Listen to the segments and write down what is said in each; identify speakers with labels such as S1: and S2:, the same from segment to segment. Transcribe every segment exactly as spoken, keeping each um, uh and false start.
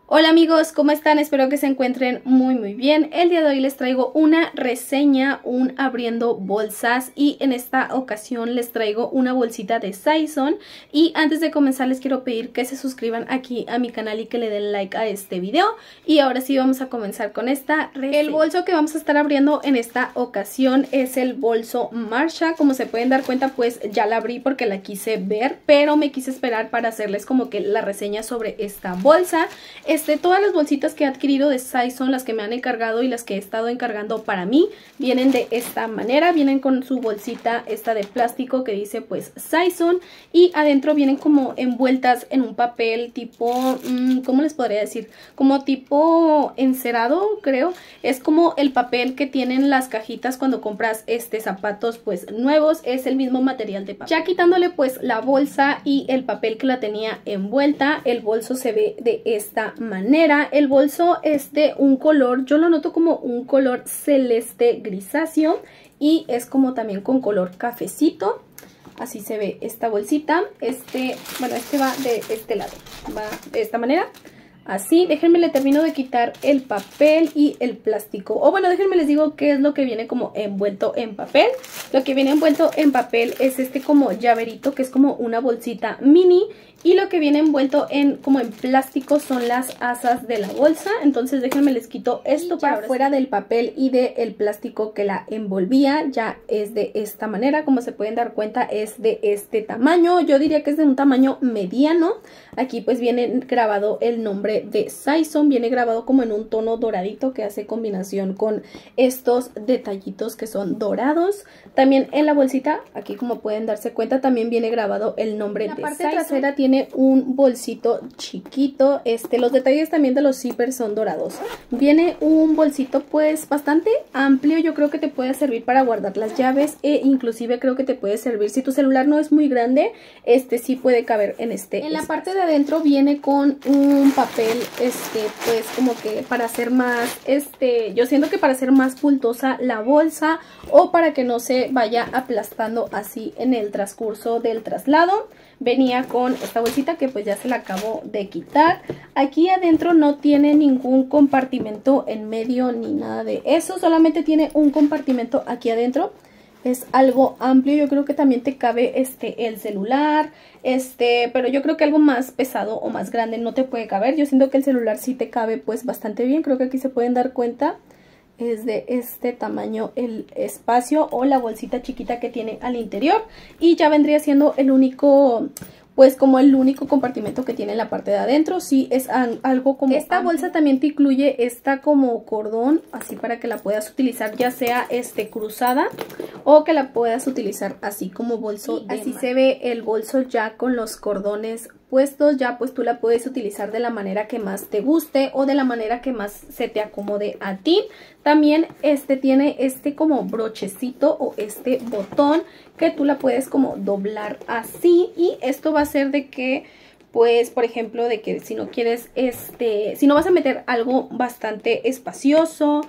S1: Hola amigos, ¿cómo están? Espero que se encuentren muy muy bien. El día de hoy les traigo una reseña, un abriendo bolsas, y en esta ocasión les traigo una bolsita de Saison. Y antes de comenzar les quiero pedir que se suscriban aquí a mi canal y que le den like a este video. Y ahora sí vamos a comenzar con esta reseña. El bolso que vamos a estar abriendo en esta ocasión es el bolso Marsha. Como se pueden dar cuenta, pues ya la abrí porque la quise ver, pero me quise esperar para hacerles como que la reseña sobre esta bolsa. Este, todas las bolsitas que he adquirido de Saison, las que me han encargado y las que he estado encargando para mí, vienen de esta manera. Vienen con su bolsita esta de plástico que dice pues Saison, y adentro vienen como envueltas en un papel tipo, mmm, ¿cómo les podría decir? Como tipo encerado, creo. Es como el papel que tienen las cajitas cuando compras este zapatos pues nuevos, es el mismo material de papel. Ya quitándole pues la bolsa y el papel que la tenía envuelta, el bolso se ve de esta manera. El bolso es de un color, yo lo noto como un color celeste grisáceo, y es como también con color cafecito. Así se ve esta bolsita. Este, bueno, este va de este lado, va de esta manera. Así, déjenme le termino de quitar el papel y el plástico. O bueno, déjenme les digo qué es lo que viene como envuelto en papel. Lo que viene envuelto en papel es este como llaverito, que es como una bolsita mini. Y lo que viene envuelto en como en plástico son las asas de la bolsa. Entonces déjenme les quito esto para fuera del papel y del plástico que la envolvía. Ya es de esta manera, como se pueden dar cuenta es de este tamaño. Yo diría que es de un tamaño mediano. Aquí pues viene grabado el nombre de Saison, viene grabado como en un tono doradito que hace combinación con estos detallitos que son dorados. También en la bolsita, aquí como pueden darse cuenta, también viene grabado el nombre de Saison. La parte trasera tiene un bolsito chiquito. Este, los detalles también de los zippers son dorados. Viene un bolsito pues bastante amplio. Yo creo que te puede servir para guardar las llaves, e inclusive creo que te puede servir si tu celular no es muy grande. Este sí puede caber en este. En la parte de adentro viene con un papel, este, pues como que para hacer más, este, yo siento que para hacer más bultosa la bolsa, o para que no se vaya aplastando así en el transcurso del traslado. Venía con esta bolsita que pues ya se la acabo de quitar. Aquí adentro no tiene ningún compartimento en medio ni nada de eso, solamente tiene un compartimento aquí adentro. Es algo amplio, yo creo que también te cabe este el celular, este, pero yo creo que algo más pesado o más grande no te puede caber. Yo siento que el celular sí te cabe pues bastante bien, creo que aquí se pueden dar cuenta. Es de este tamaño el espacio o la bolsita chiquita que tiene al interior, y ya vendría siendo el único, pues como el único compartimento que tiene en la parte de adentro. Sí es algo como esta bolsa también te incluye esta como cordón, así para que la puedas utilizar ya sea este cruzada o que la puedas utilizar así como bolso. Así se ve el bolso ya con los cordones puestos. Ya pues tú la puedes utilizar de la manera que más te guste o de la manera que más se te acomode a ti. También este tiene este como brochecito o este botón que tú la puedes como doblar así, y esto va a ser de que pues por ejemplo de que si no quieres este, si no vas a meter algo bastante espacioso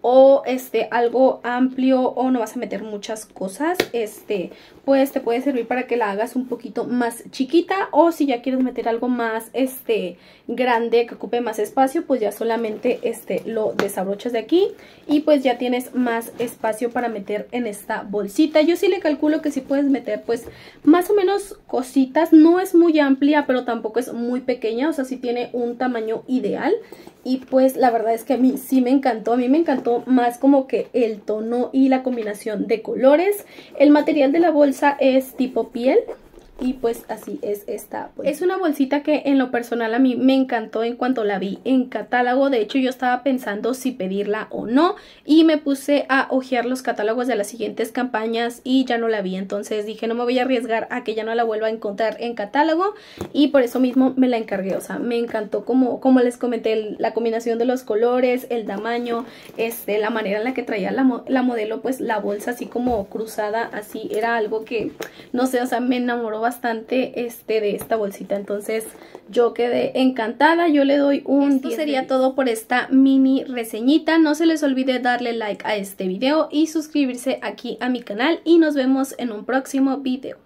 S1: o este algo amplio, o no vas a meter muchas cosas, este pues te puede servir para que la hagas un poquito más chiquita, o si ya quieres meter algo más este grande que ocupe más espacio, pues ya solamente este lo desabrochas de aquí y pues ya tienes más espacio para meter en esta bolsita. Yo sí le calculo que sí puedes meter pues más o menos cositas. No es muy amplia pero tampoco es muy pequeña, o sea sí tiene un tamaño ideal. Y pues la verdad es que a mí sí me encantó, a mí me encantó más como que el tono y la combinación de colores. El material de la bolsa es tipo piel. Y pues así es esta bolsa. Es una bolsita que en lo personal a mí me encantó en cuanto la vi en catálogo. De hecho yo estaba pensando si pedirla o no, y me puse a hojear los catálogos de las siguientes campañas y ya no la vi. Entonces dije no me voy a arriesgar a que ya no la vuelva a encontrar en catálogo, y por eso mismo me la encargué. O sea, me encantó como, como les comenté, el, la combinación de los colores, el tamaño, este, la manera en la que traía la, la modelo pues la bolsa así como cruzada. Así era algo que no sé, o sea, me enamoró bastante este de esta bolsita. Entonces yo quedé encantada. Yo le doy un Esto sería todo por esta mini reseñita. No se les olvide darle like a este video y suscribirse aquí a mi canal, y nos vemos en un próximo video.